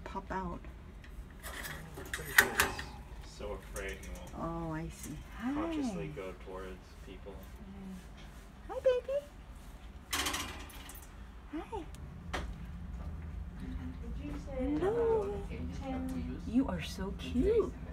pop out. So afraid he won't. Oh, I see. Hi. Consciously go towards people. Hi, baby. Hi. Hello. You are so cute.